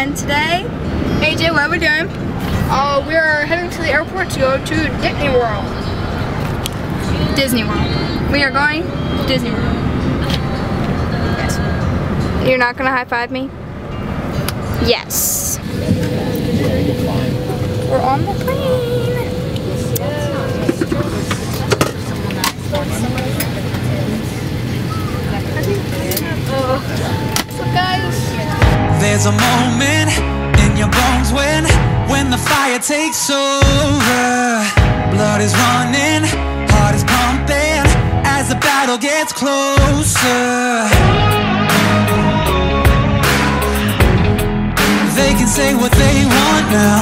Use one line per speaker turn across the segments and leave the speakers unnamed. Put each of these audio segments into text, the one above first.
And today, AJ, what are we doing?
We are heading to the airport to go to Disney World.
Disney World. We are going to Disney World. Yes. You're not gonna high five me? Yes. We're on the plane. So guys,
there's a moment in your bones when the fire takes over. Blood is running, heart is pumping as the battle gets closer. They can say what they want now,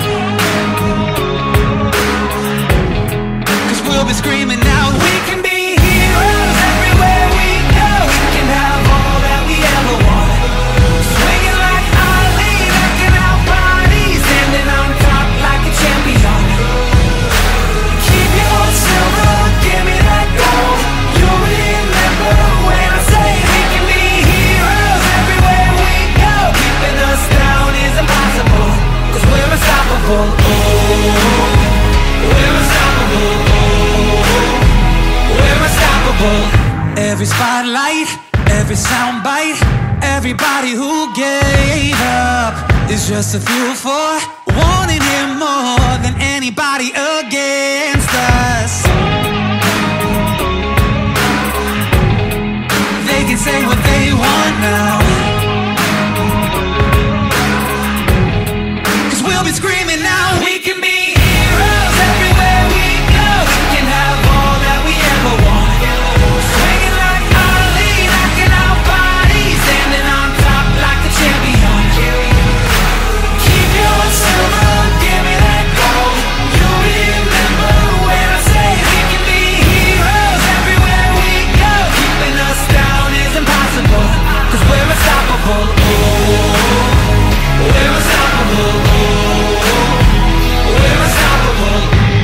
'cause we'll be screaming out, we can be heroes everywhere we go. We can have all that we ever want. Swinging like Ali, rocking our bodies, standing on top like a champion. Keep your silver, give me that gold. You'll remember when I say we can be heroes everywhere we go. Keeping us down is impossible, 'cause we're unstoppable. Oh, we're unstoppable. Oh, we're unstoppable. Every spotlight, every soundbite, everybody who gave up is just a fuel for wanting him more than anybody against us. They can say what they want now, 'cause we'll be screaming now, we can be heroes everywhere we go. We can have all that we ever want. Swinging like Ali, rocking our bodies, standing on top like a champion. Keep your silver, give me that gold. You'll remember when I say we can be heroes everywhere we go. Keeping us down is impossible, 'cause we're unstoppable. Oh, we're unstoppable. Oh, we're unstoppable.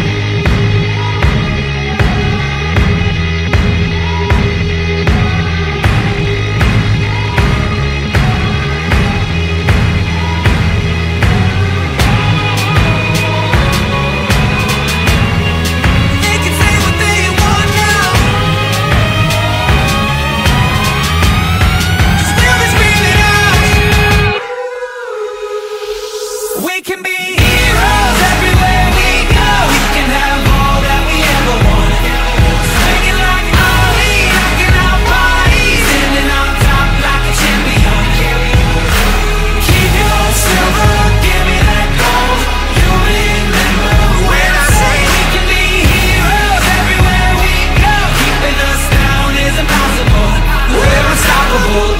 They can say what they want now, 'cause we'll be screaming out, we can be heroes everywhere we go. We can have all that we ever want. Swinging like Ali, rocking our bodies, standing on top like a champion. Keep your silver, give me that gold. You'll remember when I say we can be heroes everywhere we go. Keeping us down is impossible. We're unstoppable.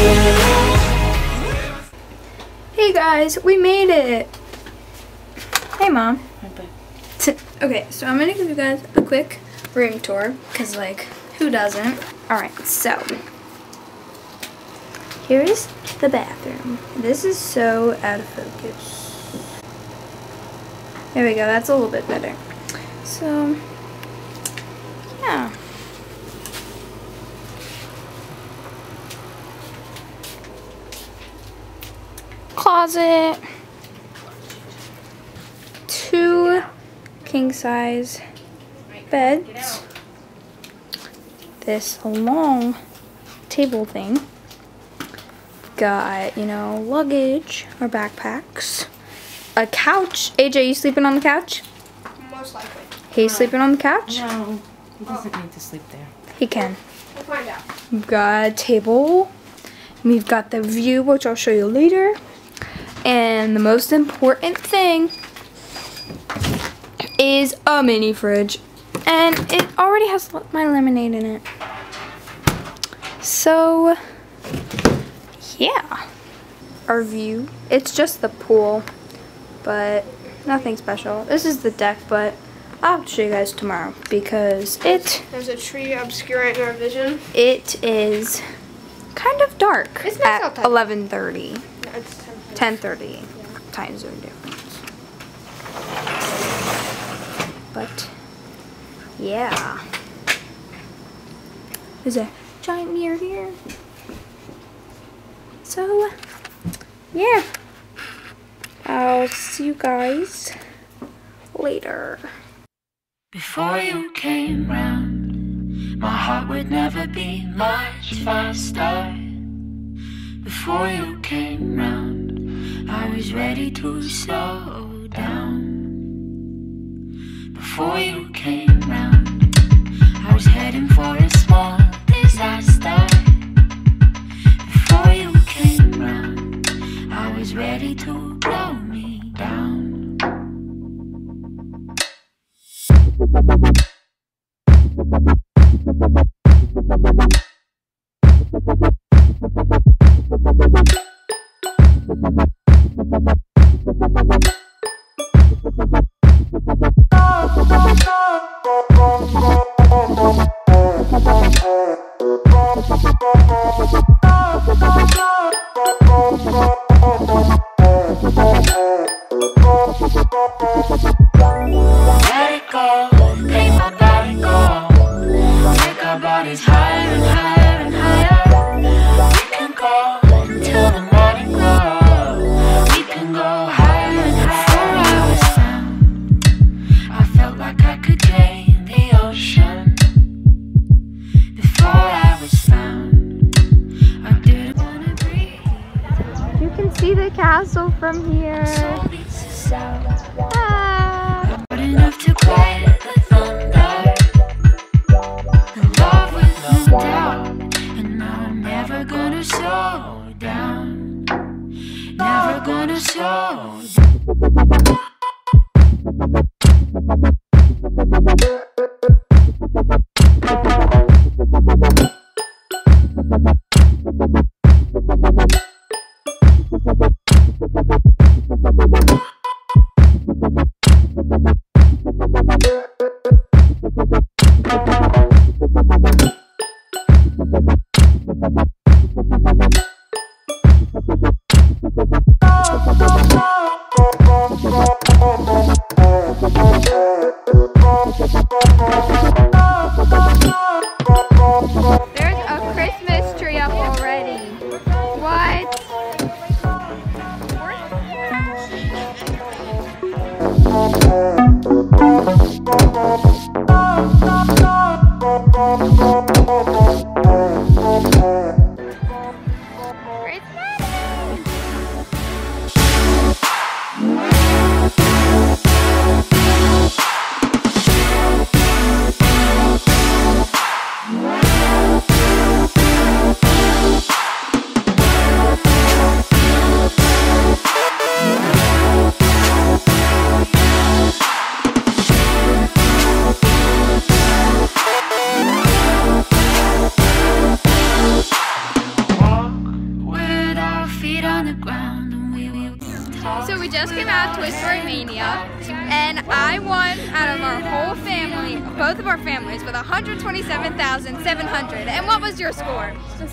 Hey guys, we made it. Hey Mom. Okay, so I'm gonna give you guys a quick room tour, because like, who doesn't? Alright, so here is the bathroom. This is so out of focus. There we go, that's a little bit better. So, yeah. Closet. 2 king-size beds. This long table thing. Got, you know, luggage or backpacks. A couch. AJ, you sleeping on the couch?
most likely.
He's sleeping on the couch?
No, he doesn't need to sleep there.
He can.
We'll find out.
We've got a table. We've got the view, which I'll show you later. And the most important thing is a mini fridge. And it already has my lemonade in it. So, yeah. Our view. It's just the pool, but nothing special. This is the deck, but I'll show you guys tomorrow because
There's a tree obscuring our vision.
it is kind of dark
It's nice
at
outside.
11:30.
No, it's
10:30 time zone difference. But yeah, there's a giant mirror here. So yeah, I'll see you guys later.
Before you came round, my heart would never beat much faster. Before you came round, I was ready to slow down. Before you came round, I was heading for a small disaster. Before you came round, I was ready to blow me down. Let it go, make my body go. Take our bodies higher and higher and higher. We can go until the morning glow. We can go higher and higher. Before I was found, I felt like I could gain the ocean. Before I was found, I didn't wanna breathe.
You can see the castle from here.
Soul beats the sound.
Ah.
Not enough to quiet the thunder. The love with no doubt. And now I'm never gonna slow down. Never gonna slow down.
There's a Christmas tree up already. What? So we just came out of Toy Story Mania, and I won out of our whole family, both of our families, with 127,700. And what was your score?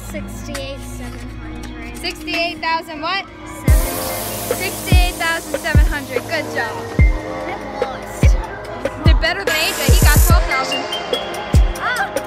68,700.
68,000 what?
700.
68,700. Good job.
I lost.
Did better than AJ. He got 12,000.
Oh.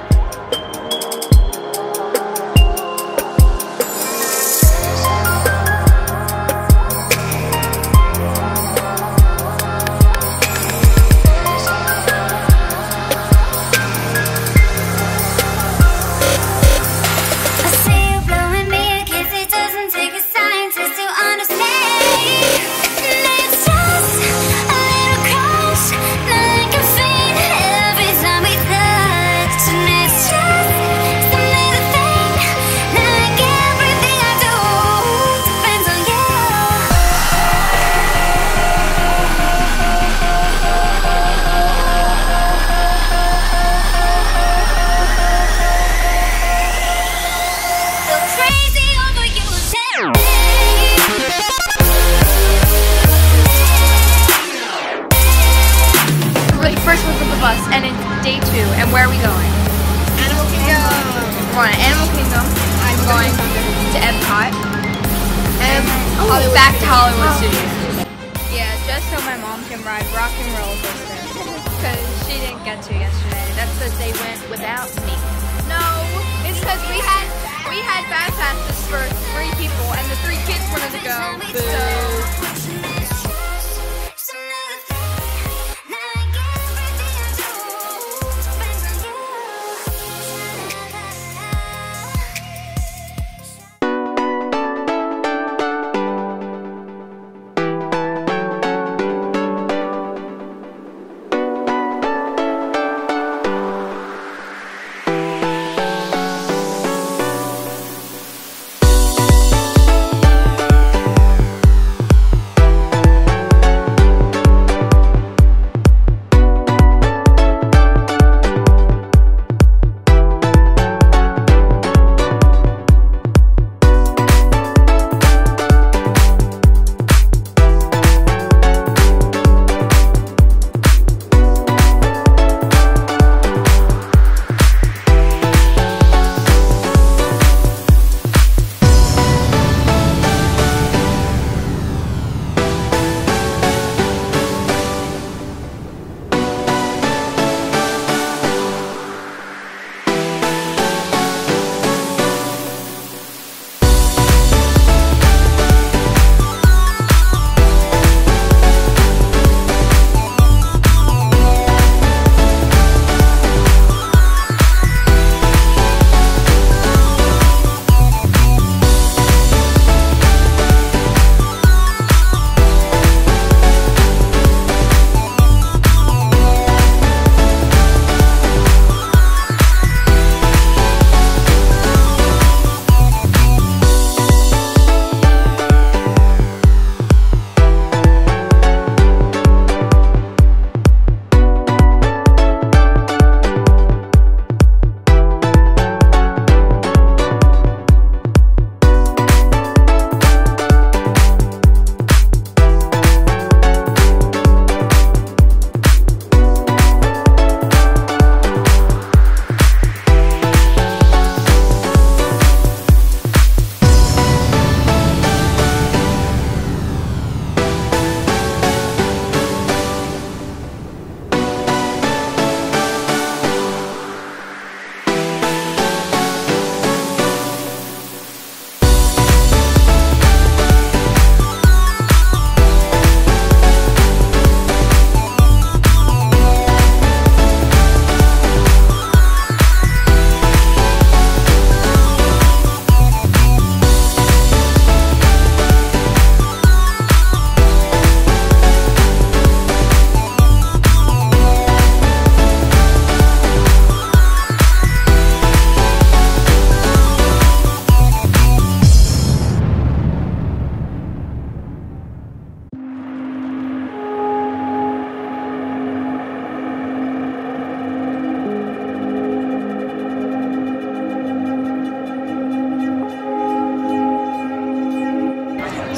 And it's day 2. And where are we going?
Animal Kingdom.
We're going to Animal Kingdom. I'm going to Epcot. And back to Hollywood Studios. Yeah, just so my mom can ride Rock and Roller Coaster. Because she didn't get to yesterday. That's because they went without me. No, it's because we had fast passes for 3 people and the 3 kids wanted to go. Boo.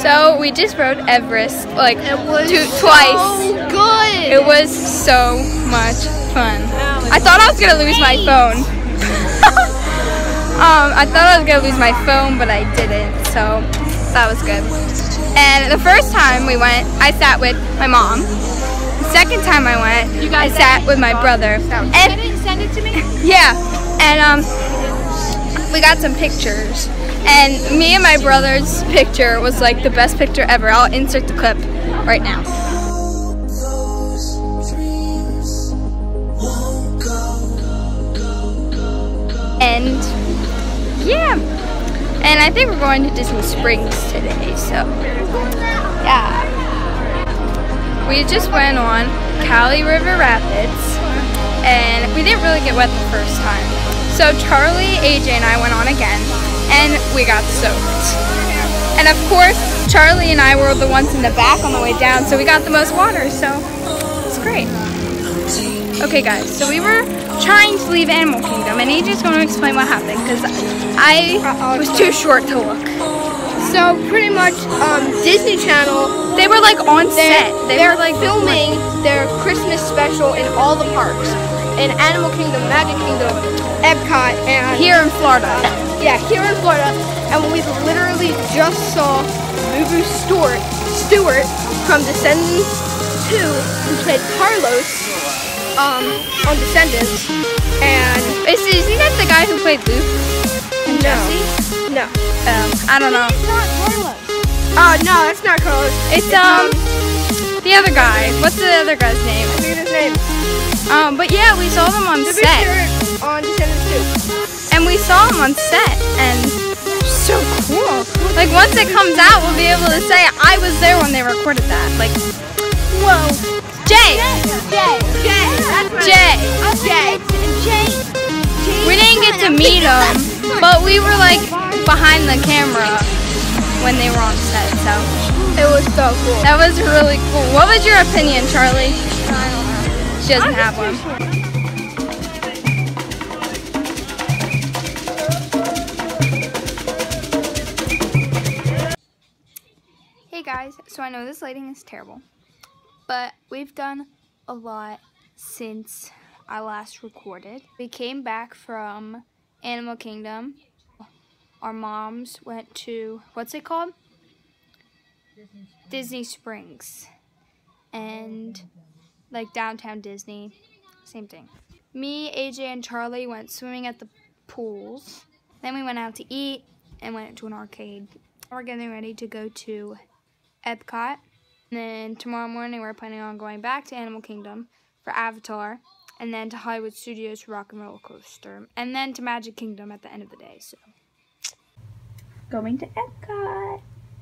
So we just rode Everest like twice.
So good.
It was so much fun. I thought I was gonna lose my phone. I thought I was gonna lose my phone, but I didn't. So that was good. And the first time we went, I sat with my mom. The second time I went, I sat with my brother. And
Send it to me.
yeah, and we got some pictures. And me and my brother's picture was like the best picture ever. I'll insert the clip right now. And yeah, and I think we're going to Disney Springs today, so yeah. We just went on Cali River Rapids, and we didn't really get wet the first time. So Charlie, AJ, and I went on again, and we got soaked. And of course, Charlie and I were the ones in the back on the way down, so we got the most water, so it's great. Okay guys, so we were trying to leave Animal Kingdom, and AJ's going to explain what happened, because I was too short to look.
So pretty much, Disney Channel,
They were like on set.
They're like filming their Christmas special in all the parks, in Animal Kingdom, Magic Kingdom, Epcot, and
Here in Florida.
Yeah, here in Florida, and we literally just saw Moo Stewart from Descendants 2, who played Carlos on Descendants, and
Isn't that the guy who played Luke and Jesse?
no.
I don't know.
Oh no, that's not Carlos.
It's the other guy. What's the other guy's name?
I forget his name.
But yeah, we saw them on
Moo
set,
Stewart on Descendants 2.
and we saw them on set, and so cool. Like once it comes out, we'll be able to say I was there when they recorded that. Like, whoa, Jay. We didn't get to meet them, but we were like behind the camera when they were on set, so
It was so cool.
that was really cool. What was your opinion, Charlie? I don't know. She doesn't have one. Hey guys, so I know this lighting is terrible, but we've done a lot since I last recorded. We came back from Animal Kingdom. Our moms went to, what's it called? Disney Springs. And like downtown Disney, same thing. Me, AJ, and Charlie went swimming at the pools. Then we went out to eat and went to an arcade. We're getting ready to go to Epcot. And then tomorrow morning we're planning on going back to Animal Kingdom for Avatar, and then to Hollywood Studios for Rock and Roller Coaster, and then to Magic Kingdom at the end of the day. So, going to Epcot.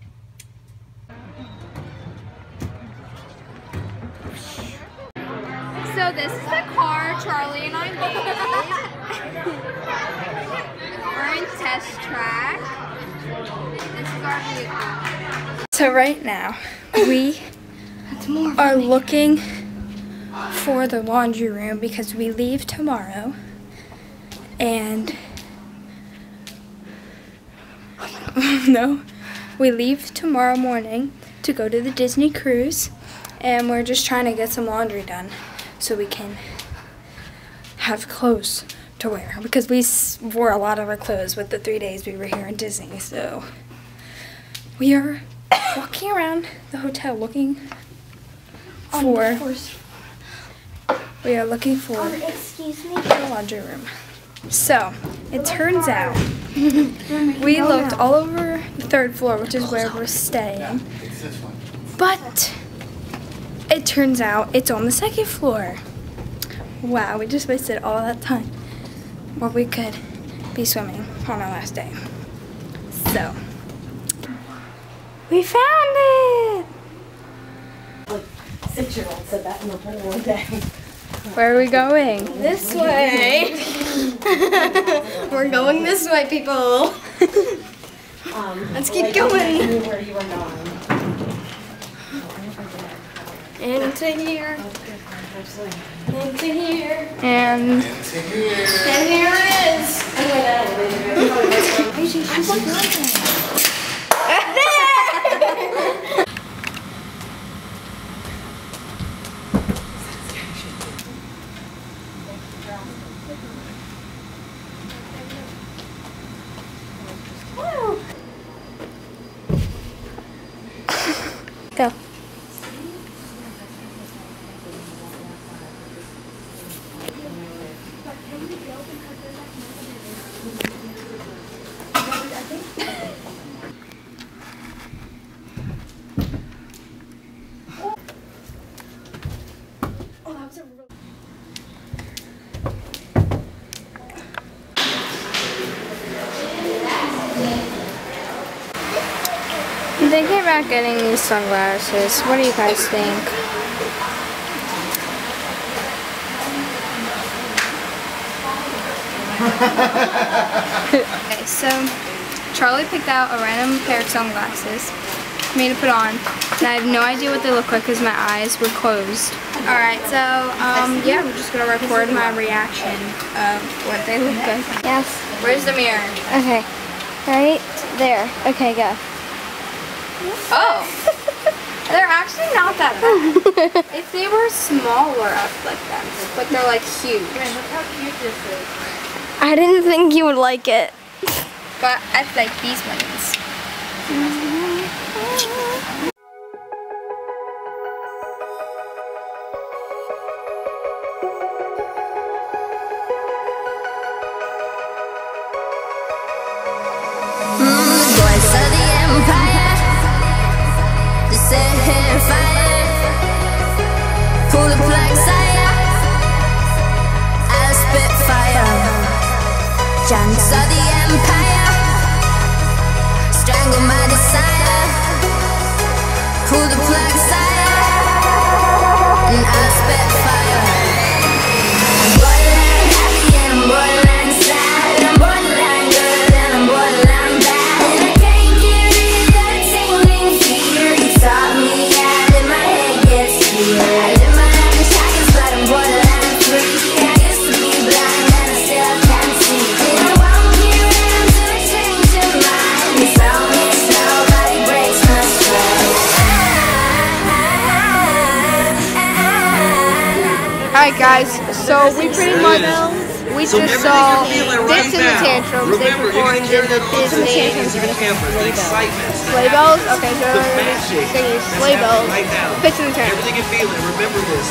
So this is the car Charlie and I made. We're in test track. This is our vehicle. So right now, we are looking for the laundry room because we leave tomorrow, and we leave tomorrow morning to go to the Disney cruise, and we're just trying to get some laundry done so we can have clothes to wear, because we wore a lot of our clothes with the 3 days we were here in Disney. So we are walking around the hotel looking for the laundry room. So it turns out we looked all over the 3rd floor, which is where we're staying, but it turns out it's on the 2nd floor. Wow, we just wasted all that time where we could be swimming on our last day. So we found it!
Like 6-year-old said that in the pool one day.
Where are we going?
This way. We're going this way, people. Let's keep going.
Where you were going.
Into here. Into here.
And
And here it is. Go.
I'm thinking about getting these sunglasses. What do you guys think? Okay, so Charlie picked out a random pair of sunglasses for me to put on, and I have no idea what they look like because my eyes were closed. Alright, so yeah, I'm just gonna record my reaction of what they look like.
Yes.
Where's the mirror?
Okay. Right there. Okay, go.
Oh! They're actually not that bad. If they were smaller, I'd like them. But they're like huge.
Look how cute this is.
I didn't think you would like it.
But I like these ones.
Voice of the empire, the set fire, pull the plug, sire, I'll spit fire. Giants of the empire, strangle my desire, pull the plug, sire, and I'll spit fire. I'm borderline happy and I'm borderline sad, I'm borderline good and I'm borderline bad, and I can't get rid of that tingling fear you taught me at, and my head gets clear. I live my life in shackles, but I'm borderline free. I used to be blind and I still can't see. Did I want me around to change your mind? You tell me nobody breaks my stride.
Alright guys, so we pretty much just saw Dicks in the Tantrums. They performed in the Disney Sleigh Bells. Okay, so they're singing Sleigh Bells. Dicks in the Tantrums.
Everything you feel it. Remember this.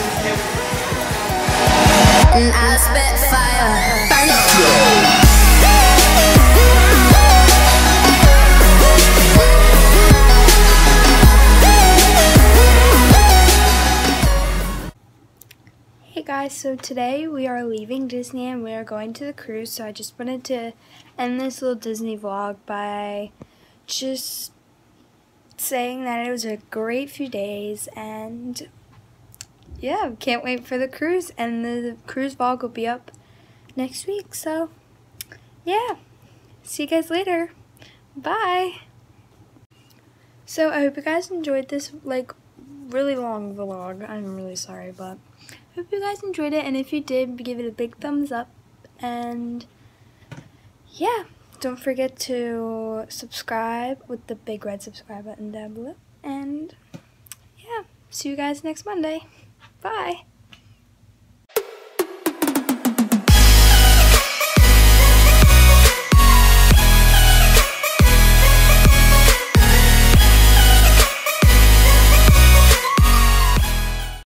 And I spit fire. Burn it.
Hey guys, so today we are leaving Disney and we are going to the cruise, so I just wanted to end this little Disney vlog by just saying that it was a great few days, and yeah, can't wait for the cruise, and the cruise vlog will be up next week, so yeah, see you guys later, bye! So I hope you guys enjoyed this like really long vlog. I'm really sorry, but I hope you guys enjoyed it, and if you did, give it a big thumbs up, and yeah, don't forget to subscribe with the big red subscribe button down below, and yeah, see you guys next Monday. Bye!